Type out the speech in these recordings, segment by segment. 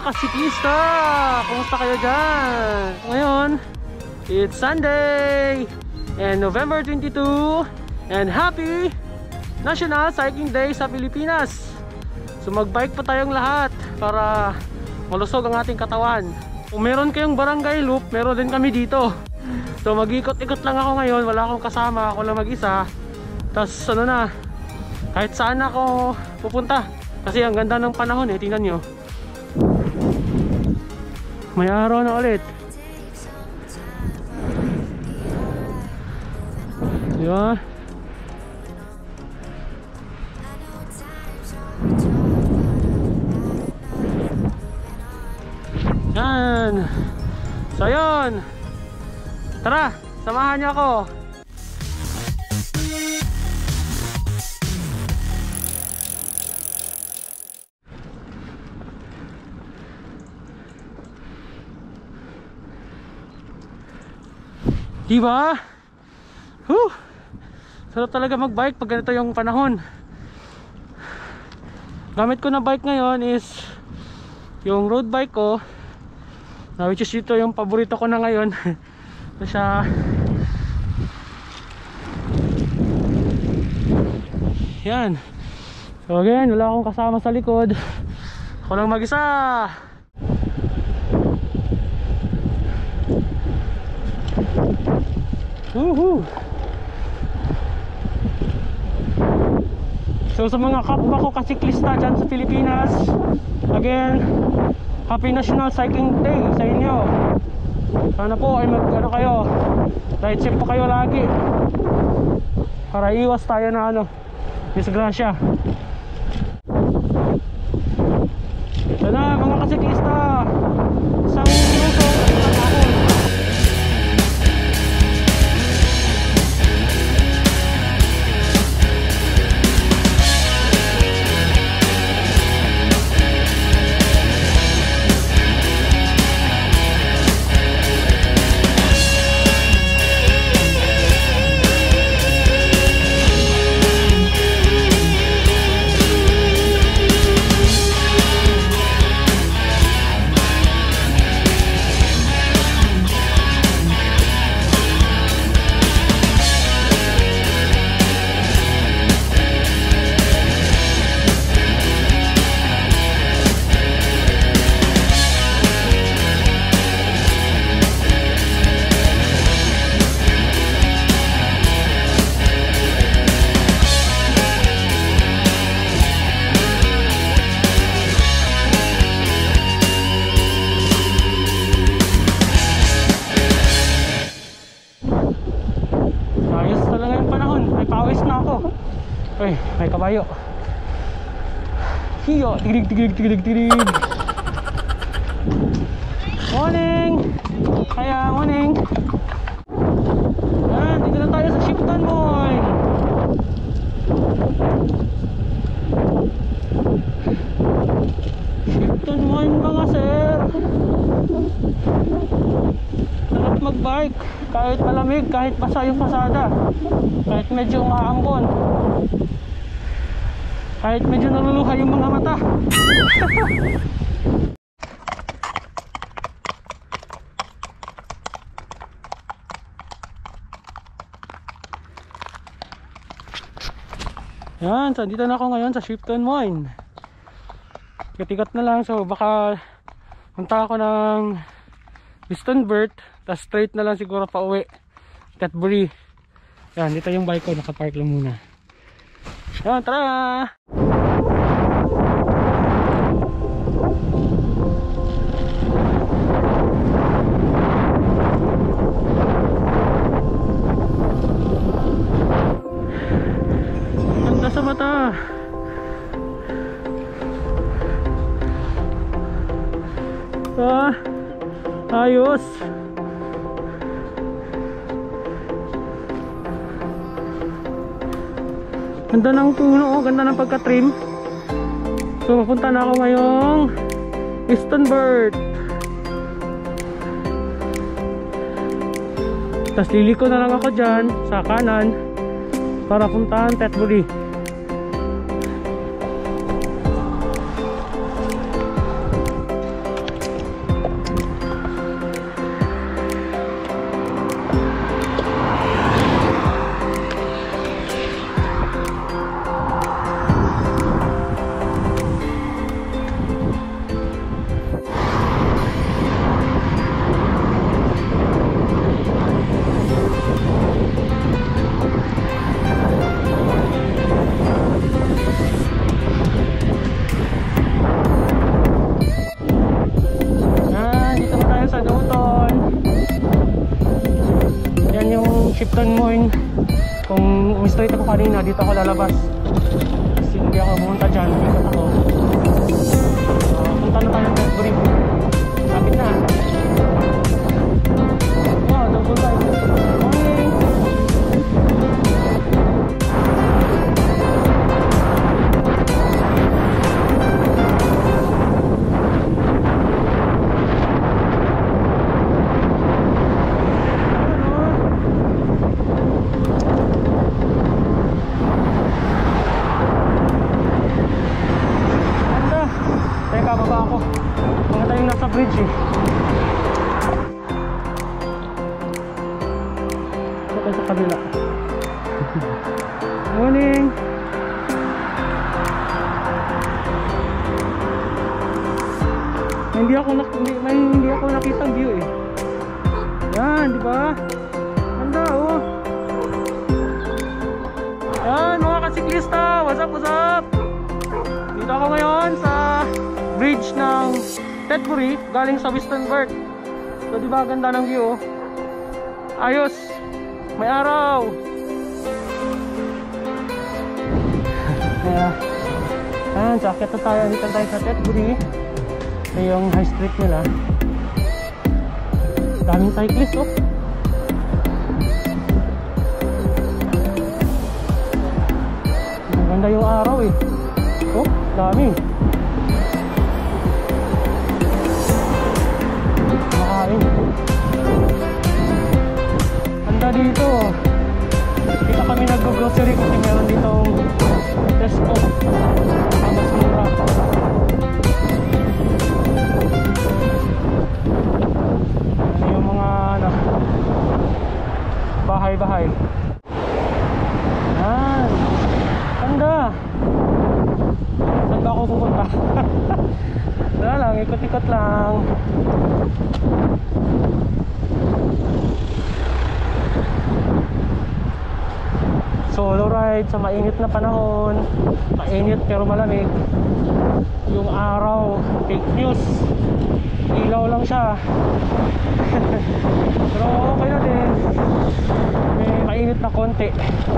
kasiklista! Kumusta kayo dyan? Ngayon, it's Sunday and November 22 and happy National Cycling Day sa Pilipinas. So magbike pa tayong lahat para malusog ang ating katawan. Kung meron kayong barangay loop, meron din kami dito. So mag-ikot-ikot lang ako ngayon, wala akong kasama, ako lang mag-isa. Tapos ano na, kahit saan ako pupunta. Kasi ang ganda ng panahon eh, tingnan nyo. May araw na ulit. Diba? Yan. So yun. Tara, samahan niyo ako. Diba? Sarap talaga magbike pag ganito yung panahon. Gamit ko na bike ngayon is yung road bike ko, which is ito yung paborito ko na ngayon. Ito siya. Yan. So again, wala akong kasama sa likod, ako lang mag-isa. Woohoo! So sa mga kapwa ko kasiklista dyan sa Pilipinas, again, Happy National Cycling Day sa inyo. Sana po ay mag-ano kayo, ride safe po kayo lagi para iwas tayo na disgrasya. So na mga kasiklista, isang minuto isang hapon. Uy, may kabayo. Hiyo, tigilig. Morning! Kaya, morning! Yan, dito na tayo sa Shipton Mall. Shipton Mall mga sir. Sarap magbike. Kahit malamig, kahit basa yung pasada, kahit medyo umaambon, kahit medyo naluluha yung mga mata. Yan, so dito na ako ngayon sa Shipton Mall. Tikat na lang, so baka punta ako ng Listonbert, tapos straight na lang siguro pa uwi Tetbury. Yan, dito yung bike ko, nakapark lang muna. Yan, tara! Ganda sa mata! Ayos! Ganda ng puno, ganda ng pagka-trim. So papunta na ako ngayong Listonbert. Tapos liliko na lang ako dyan sa kanan para puntahan Tetbury. Western Moine. Kung straight ako kanina, dito ako lalabas. Kasi hindi ako pumunta dyan, ikot ako. Punta na tayo ng Tetbury. Lapit na. Wow, double time. Morning! Bridge eh. Ito tayo sa kabila. Morning! Hindi ako nakita ang view eh. Yan, di ba? Ganda oh. Yan mga kasiklista, what's up, what's up? Dito ako ngayon sa bridge ng Tetbury, galing sa Western Burt. So diba ganda ng view? Ayos! May araw! Ayan, so akit na tayo. Dito tayo sa Tetbury. Ito yung high street nila. Daming cyclist oh. Maganda yung araw eh. Oh, dami. Ganda dito. Dito kami nag-grocery kasi meron ditong Tesco. Mas mura. Ano yung mga bahay-bahay. Yan. Ganda. Saan ba ako pupunta? Wala lang, ikot-ikot lang. Solo ride sa mainit na panahon. Mainit pero malamig. Yung araw, fake news. Ilaw lang siya. Pero okay na din. May mainit na konti.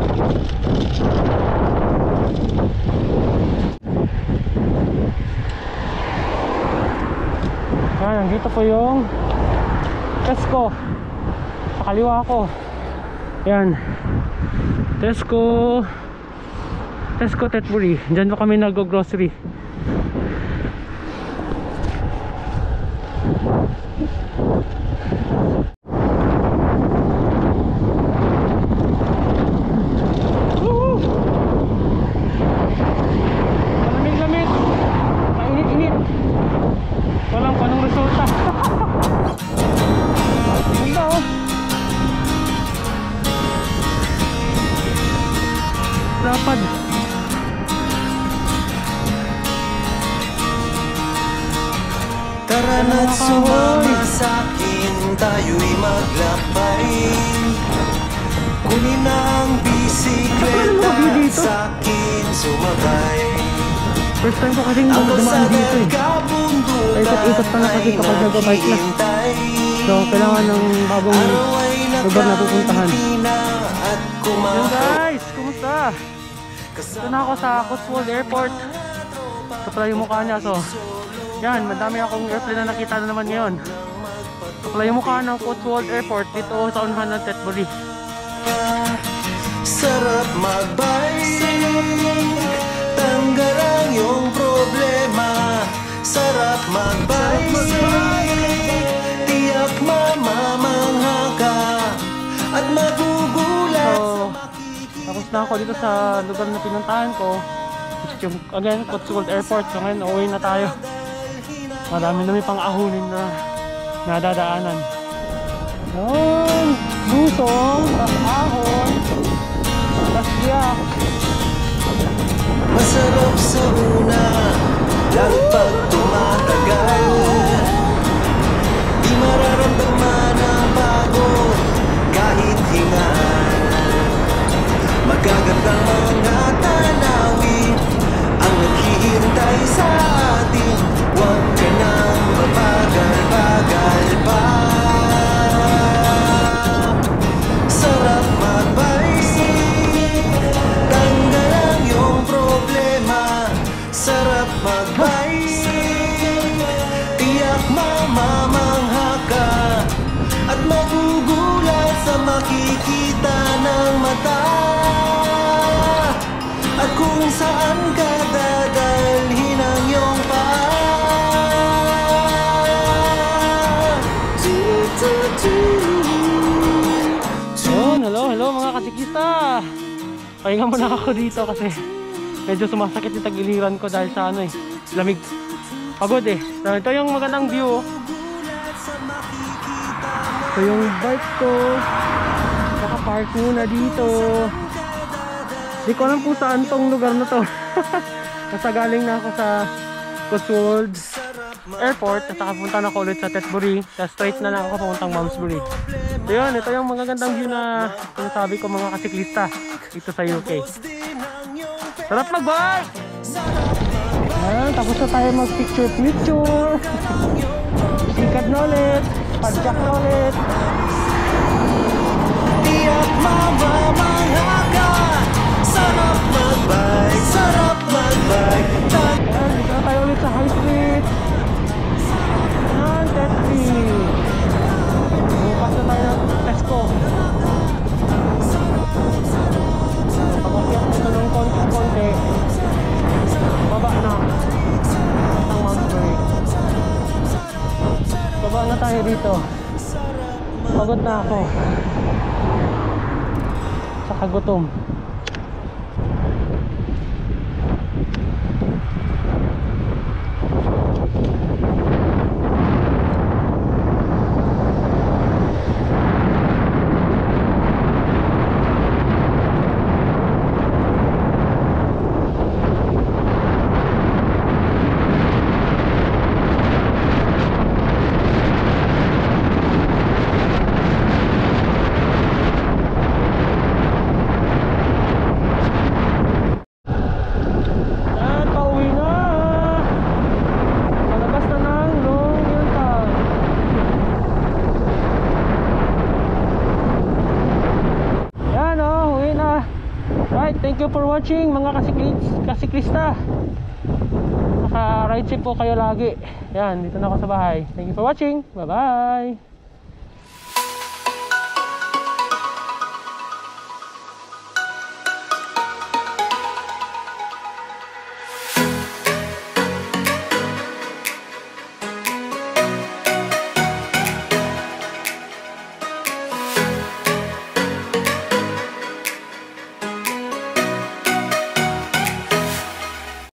Yan, nandito po yung Tesco. Sa kaliwa ko. Yan, Tesco Tetbury. Diyan po kami nag-grocery. Malamig-lamig, mainit-init. Walang panong resulta. Ganda oh. Lapad. Tara na't sumama sa'kin, tayo'y maglakbay. Kunin ang bisikleta sa'kin sumakay. First time ko kasing dumaan dito eh. Ay ikot pa na kasi kapag nag-bike na. So kailangan ng bagong lugar na pupuntahan. Yan guys, kumusta? Ito na ako sa Cotswold Airport. Ito pala yung mukha niya. So yan, madami akong airplane na nakita na naman ngayon. Ito pala yung mukha ng Cotswold Airport dito sa unahan ng Tetbury. Sarap magbike, tanggal ang iyong problema. Sarap magbike, tiyak mamamangha ka at magugulat. So, tapos na ako dito sa lugar na pinuntahan ko. Yung, again, Cotswold Airport. So ngayon, uuwi na tayo. Marami pang ahunin na nadadaanan. Yun, busong, tas ahon, tas biyak. Masarap sa una, lalo pag tumatagal. Di mararamdaman ang pagod kahit hingal. Magagandang mga tanawin ang naghihintay sa atin. Huwag ka nang mabagal-bagal pa. Sarap hello mga kasiklista. Pahinga muna ako dito kasi medyo sumasakit yung tagiliran ko dahil sa ano lamig. Pagod So ito yung magandang view. Ito yung bike ko. Nakapark muna dito. Di ko alam kung saan tong lugar na to. Nasa galing na ako sa Cotswold Airport at nakapunta na ako ulit sa Tetbury. Tapos straight na lang ako papuntang Malmesbury. So yun, ito yung magagandang view na sinasabi ko mga kasiklista dito sa UK. Sarap mag-bike! Ayan, tapos na tayo mag-picture. Sikat na ulit, padjak na ulit. Tiyak mamamanghakan. Sarap mag-bike, sarap mag-bike. Ayan, dito na tayo ulit sa High Street. Ayan, Tetbury. Bukas na tayo ng Tesco. Pag-akyat nito ng konti, baba na ang Malmesbury. Baba na tayo dito. Pagod na ako. Saka gutom. Thank you for watching mga kasiklista. Naka-ride safe po kayo lagi. Yan, dito na ako sa bahay. Thank you for watching. Bye bye.